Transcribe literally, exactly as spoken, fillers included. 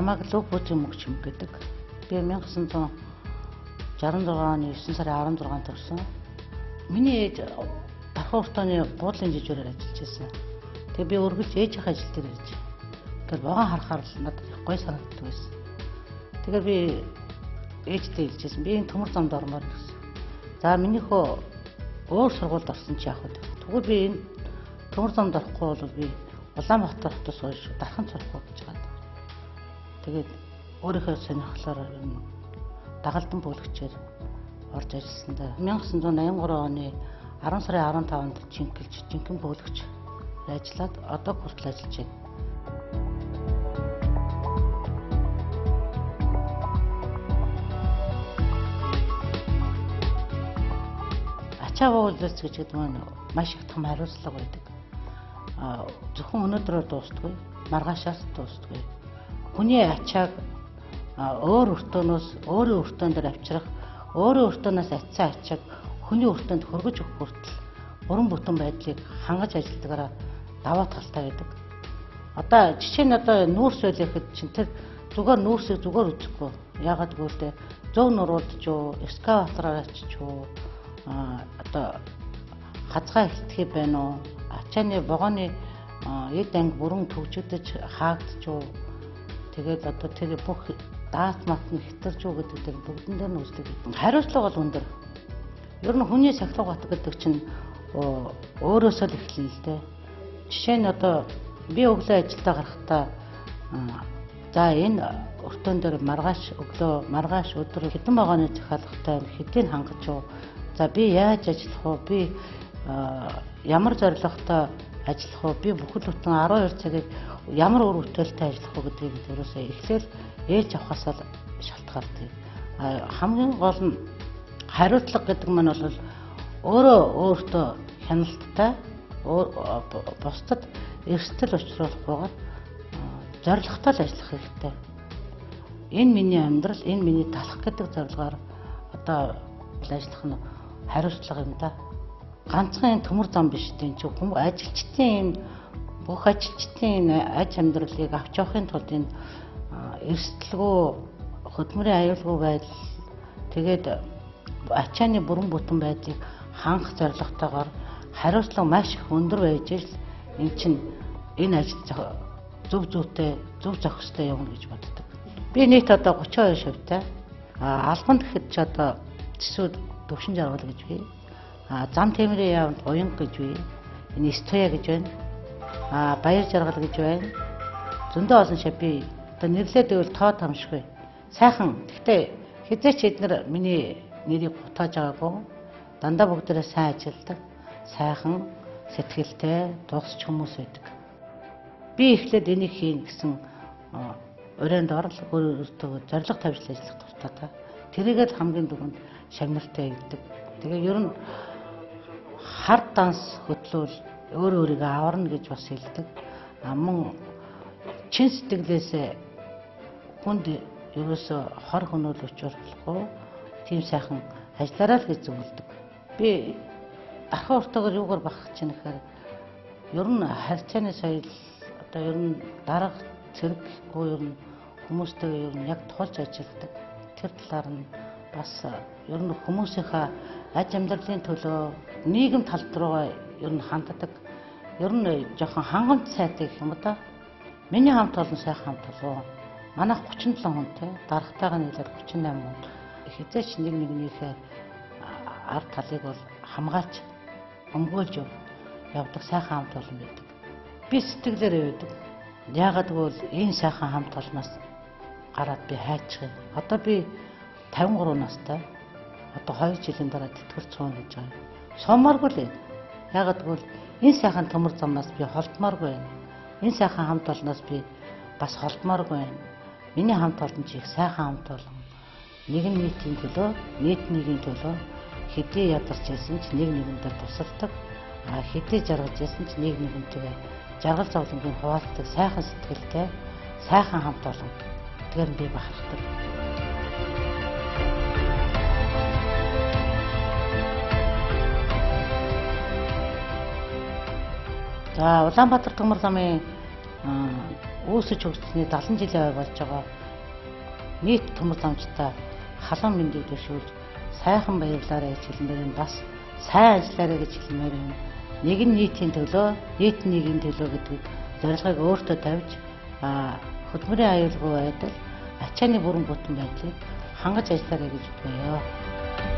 намайг луг бүжиг мөгч юм гэдэг. Би 천구 шестьдесят шесть оны девятнадцать сарын16-нд төрсөн. Миний ээж Дархан уртааны буудлын жижүүрээр ажиллаж байсан. Тэгээ би өргөж ээжийн ажил дээр ирж. Тэгэхээр вогон харахаар л надад их гоё санагддаг байсан. Тэгэхээр би ээжтэй хэлжсэн. Би энэ төмөр замд ормоор гэсэн. За минийхөө өөр сургуульд орсон чи яах вэ? Тэгвэл би энэ төмөр замд орохгүй бол би Улаанбаатар хотоос хойш Дархан сурахгүй гэж байгаа. Тэгээд өөрийнхөө сонирхлоор дагалдан бүлэгчээр орж ажилласан да. 천구 восемьдесят три оны дөрвөн сарын арван таванд жинхэлж жинхэнэ бүлэгч ажиллаад одоо хүртэл ажиллаж байна. Ачаав үйлс гэж гэдэг нь маш их том хариуцлага байдаг. А зөвхөн өнөөдрөө дуустгүй, маргаашаас дуустгүй. Хүний ачааг өөр өртөөнөөс өөрийн өртөөн дээр авчрах, өөрийн өртөөнөөс ачсан ачааг хүний өртөөнд хөргөж өгөх хүртэл бүрэн бүтэн байдлыг хангаж ажилладагаараа даваа талтай байдаг. Одоо жишээ нь одоо нүүрс байлэхэд чинь тэр зүгээр нүүрсийг зүгээр үзэхгүй. Яагаад гэвэл зөв нуруулж юу, экскаватороор ачиж юу, а одоо хазгаа ихтгэх байна уу? Ачааны вагоны эд анги бүрэн төгжигдэж хаагдж юу. Тэгээд одоо тэр бүх даат матны хэтэрж юу гэдэг бүгдэн дээр нь үздэг. Хариуцлага бол өндөр. Ер нь хүний сахилга бат гэдэг чинь өөрөөсөө л эхэлнэ л дээ. Жишээ нь одоо би өглөө ажилдаа гарахдаа за энэ өртөөн дээр маргааш өглөө маргааш өдөр хэдэн вагоны захиалгатай хэдийг хангаж юу. За би яаж ажиллах вэ? Би ямар зорилготой ажиллах вэ? Би бүхэл бүтэн арван хоёр цагийг ямар үр бүтээлтэй ажиллах вэ гэдгийг ерөөсөө эхлээл ээлж авахаас л шалтгаалдаг. Хамгийн гол нь хариуцлага гэдэг нь бол өөрөө өөртөө хяналттай бусдад эрсдэл учруулахгүйгээр зорилготой л ажиллах хэрэгтэй. Энэ миний амьдрал, энэ миний талах гэдэг зорилгоор одоо ажиллах нь хариуцлага юм да. Ганцхан энэ төмөр зам биш тийм ч хүмүүс ажилчдын бүх ажилчдын аж амьдралыг авч явахын тулд энэ эрсдэлгүй хөдөлмөрийн аюулгүй байдал тэгээд ачааны бүрэн бүтэн байдлыг хангах зорилготойгоор хариуцлага маш их өндөр байж л эн чинь энэ ажил зөв зөвтэй зөв зохистой явна гэж боддог. Би нийт одоо тридцать two шавьтай. А албан гэхэд ч одоо төсөв төвшин жаргал гэж бий. А зам тэмрийн яванд уянг гэж бий. Энэ стоя гэж байна. А баяр жаргал гэж байна. Зөндөө олон шав би одоо нэрлээд байвал тоо тамшгүй. Сайхан. Гэхдээ хизээч эднэр миний нэрийг гутааж байгаагүй. Дандаа бүгдээрээ сайн ажилладаг. Сайхан, сэтгэлтэй, дуусч хүмүүс байдаг. Би эхлээд энийг хийн гэсэн өрөөнд орол өөртөө зориг тавьж ажиллах дуртай та. Тэрийгээ л хамгийн түрүүнд шагналтай гэдэг. Тэгээ ер нь хар данс хөтлөөл өөр өөрийгөө аварна гэж бас хэлдэг. Аман чин сэтгэлээсээ хүнд ерөөсө хор хөнөөл учруулахгүй тийм сайхан ажиллараа л гэж зөвлөдөг. Би Дархан уртаагаар юугаар багах чинь гэхээр ер нь харьцааны соёл одоо ер нь дарга цэрэггүй ер нь хүмүүстэй ер нь яг тулж ажилладаг. Тэр талаар нь бас ер нь хүмүүсийнхаа аж амьдралын төлөө нийгэм талд руугаа ер нь ханддаг. Ер нь жоохон хангамж сайтай гэх юм да. Миний хамт олон сайхан хамт болов. Манайх тридцать seven хүнтэй, дарагтайгаа нийлээд тридцать eight хүн. Хизээч нэг нэгнийхээ ард талыг бол хамгаалж өмгөөлж явдаг сайхан хамт олон байдаг. Би сэтгэлээрээ байдаг. Яагаад гэвэл энэ сайхан хамт олноос гараад би хайчих юм. Одоо би пятьдесят three настай. Одоо two жилийн дараа тэтгэр цуун гэж байгаа. Сумааргүй л. Яагаад гэвэл энэ сайхан төмөр замнаас би холдмооргүй байна. Энэ сайхан хамт олноос би бас холдмооргүй байна. Миний хамт олон чи их сайхан хамт олон. Нэгэн нийтийн төлөө, нийт нийгмийн төлөө хэдий ядарч байсан ч нэг нэгэндээ тусалдаг. А хэдий жаргаж байсан ч нэг нэгэнтэйгээ жаргал зовлонгийн хуваалцдаг сайхан сэтгэлтэй, сайхан хамт олон. Тэгэхээр би бахархдаг. За Улаанбаатар төмөр замын үүсэж өгсөний далайн жилийн ой болж байгаа нийт төмөр замчтай халуун мэндийг дэвшүүлж сайхан баярлаарай гэж хэлмээр энэ бас сайн ажиллаарай гэж хэлмээр энэ нэг нь нийтийн төлөө, нийт нийгмийн төлөө гэдэг зорилгыг өөртөө тавьж хөдөлмөрийн аюулгүй байдал, ачааны бүрэн бүтэн байдлыг хангаж ажиллаарай гэж бодгоё.